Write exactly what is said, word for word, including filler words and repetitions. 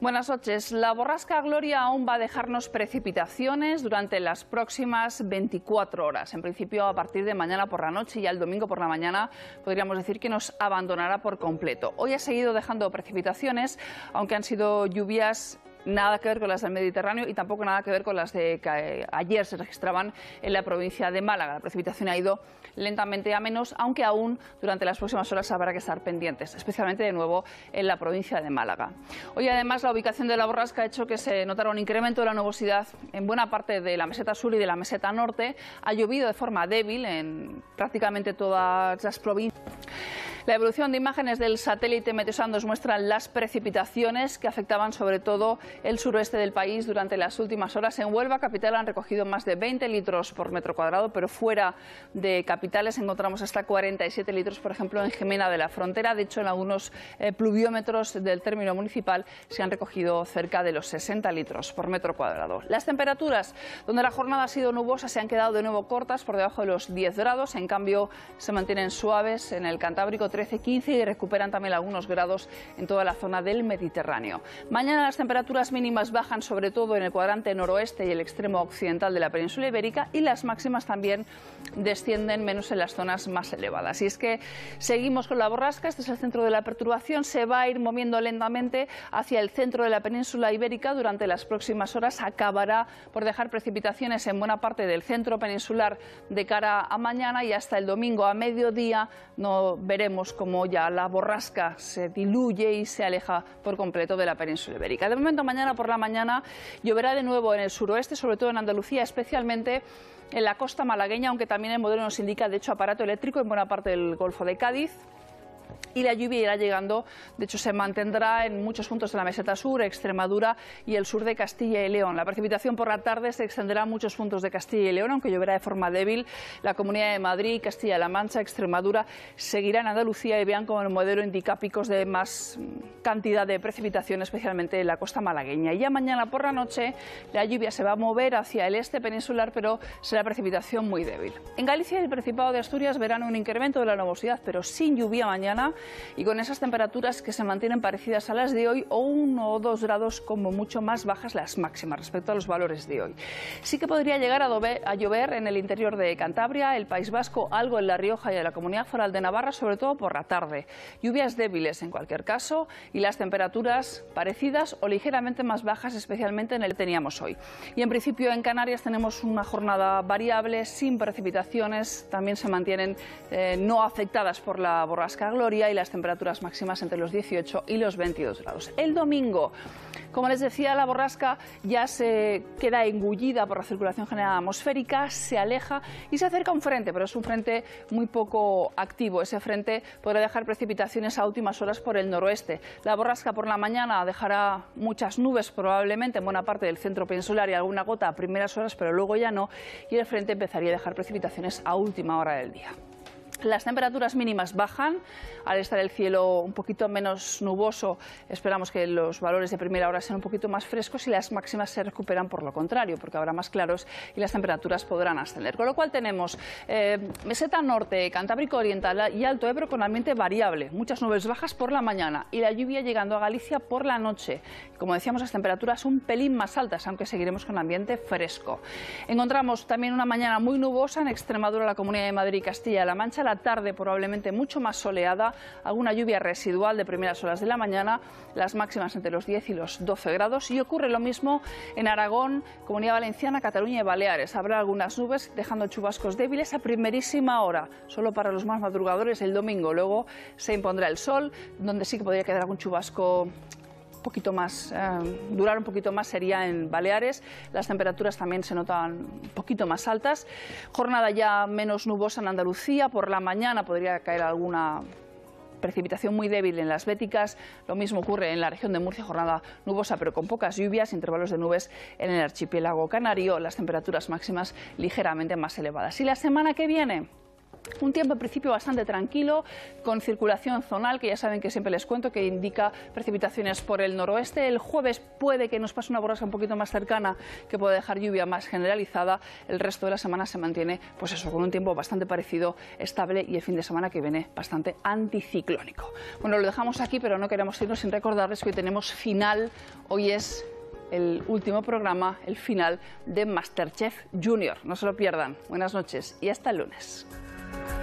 Buenas noches. La borrasca Gloria aún va a dejarnos precipitaciones durante las próximas veinticuatro horas. En principio, a partir de mañana por la noche y ya el domingo por la mañana, podríamos decir que nos abandonará por completo. Hoy ha seguido dejando precipitaciones, aunque han sido lluvias nada que ver con las del Mediterráneo y tampoco nada que ver con las de que ayer se registraban en la provincia de Málaga. La precipitación ha ido lentamente a menos, aunque aún durante las próximas horas habrá que estar pendientes, especialmente de nuevo en la provincia de Málaga. Hoy además la ubicación de la borrasca ha hecho que se notara un incremento de la nubosidad en buena parte de la meseta sur y de la meseta norte. Ha llovido de forma débil en prácticamente todas las provincias. La evolución de imágenes del satélite Meteosat nos muestra las precipitaciones que afectaban sobre todo el suroeste del país durante las últimas horas. En Huelva capital han recogido más de veinte litros por metro cuadrado, pero fuera de capitales encontramos hasta cuarenta y siete litros, por ejemplo, en Jimena de la Frontera. De hecho, en algunos eh, pluviómetros del término municipal se han recogido cerca de los sesenta litros por metro cuadrado. Las temperaturas, donde la jornada ha sido nubosa, se han quedado de nuevo cortas, por debajo de los diez grados. En cambio, se mantienen suaves en el Cantábrico, trece quince, y recuperan también algunos grados en toda la zona del Mediterráneo. Mañana las temperaturas mínimas bajan sobre todo en el cuadrante noroeste y el extremo occidental de la península ibérica, y las máximas también descienden menos en las zonas más elevadas. Y es que seguimos con la borrasca. Este es el centro de la perturbación. Se va a ir moviendo lentamente hacia el centro de la península ibérica. Durante las próximas horas acabará por dejar precipitaciones en buena parte del centro peninsular de cara a mañana, y hasta el domingo a mediodía no veremos como ya la borrasca se diluye y se aleja por completo de la península ibérica. De momento, mañana por la mañana lloverá de nuevo en el suroeste, sobre todo en Andalucía, especialmente en la costa malagueña, aunque también el modelo nos indica, de hecho, aparato eléctrico en buena parte del Golfo de Cádiz. Y la lluvia irá llegando, de hecho se mantendrá en muchos puntos de la meseta sur, Extremadura y el sur de Castilla y León. La precipitación por la tarde se extenderá a muchos puntos de Castilla y León, aunque lloverá de forma débil. La Comunidad de Madrid, Castilla-La Mancha, Extremadura seguirá en Andalucía, y vean como el modelo indica picos de más cantidad de precipitación, especialmente en la costa malagueña. Y ya mañana por la noche la lluvia se va a mover hacia el este peninsular, pero será precipitación muy débil. En Galicia y el Principado de Asturias verán un incremento de la nubosidad, pero sin lluvia mañana, y con esas temperaturas que se mantienen parecidas a las de hoy, o uno o dos grados como mucho más bajas las máximas respecto a los valores de hoy. Sí que podría llegar a, dobe, a llover en el interior de Cantabria, el País Vasco, algo en La Rioja y en la Comunidad Foral de Navarra, sobre todo por la tarde. Lluvias débiles en cualquier caso, y las temperaturas parecidas o ligeramente más bajas, especialmente en el que teníamos hoy. Y en principio en Canarias tenemos una jornada variable, sin precipitaciones. También se mantienen eh, no afectadas por la borrasca Gloria, y las temperaturas máximas entre los dieciocho y los veintidós grados. El domingo, como les decía, la borrasca ya se queda engullida por la circulación general atmosférica, se aleja y se acerca a un frente, pero es un frente muy poco activo. Ese frente podrá dejar precipitaciones a últimas horas por el noroeste. La borrasca por la mañana dejará muchas nubes, probablemente en buena parte del centro peninsular, y alguna gota a primeras horas, pero luego ya no, y el frente empezaría a dejar precipitaciones a última hora del día. Las temperaturas mínimas bajan, al estar el cielo un poquito menos nuboso, esperamos que los valores de primera hora sean un poquito más frescos, y las máximas se recuperan por lo contrario, porque habrá más claros y las temperaturas podrán ascender. Con lo cual tenemos eh, meseta norte, Cantábrico oriental y Alto Ebro con ambiente variable, muchas nubes bajas por la mañana y la lluvia llegando a Galicia por la noche. Como decíamos, las temperaturas un pelín más altas, aunque seguiremos con ambiente fresco. Encontramos también una mañana muy nubosa en Extremadura, la Comunidad de Madrid y Castilla-La Mancha. La tarde probablemente mucho más soleada, alguna lluvia residual de primeras horas de la mañana, las máximas entre los diez y los doce grados, y ocurre lo mismo en Aragón, Comunidad Valenciana, Cataluña y Baleares. Habrá algunas nubes dejando chubascos débiles a primerísima hora, solo para los más madrugadores el domingo. Luego se impondrá el sol, donde sí que podría quedar algún chubasco un poquito más, eh, durar un poquito más sería en Baleares. Las temperaturas también se notan un poquito más altas. Jornada ya menos nubosa en Andalucía. Por la mañana podría caer alguna precipitación muy débil en las Béticas. Lo mismo ocurre en la región de Murcia, jornada nubosa pero con pocas lluvias, intervalos de nubes en el archipiélago canario. Las temperaturas máximas ligeramente más elevadas. Y la semana que viene, Un tiempo en principio bastante tranquilo, con circulación zonal, que ya saben que siempre les cuento, que indica precipitaciones por el noroeste. El jueves puede que nos pase una borrasca un poquito más cercana, que puede dejar lluvia más generalizada. El resto de la semana se mantiene, pues eso, con un tiempo bastante parecido, estable, y el fin de semana que viene bastante anticiclónico. Bueno, lo dejamos aquí, pero no queremos irnos sin recordarles que hoy tenemos final. Hoy es el último programa, el final de MasterChef Junior. No se lo pierdan. Buenas noches y hasta el lunes.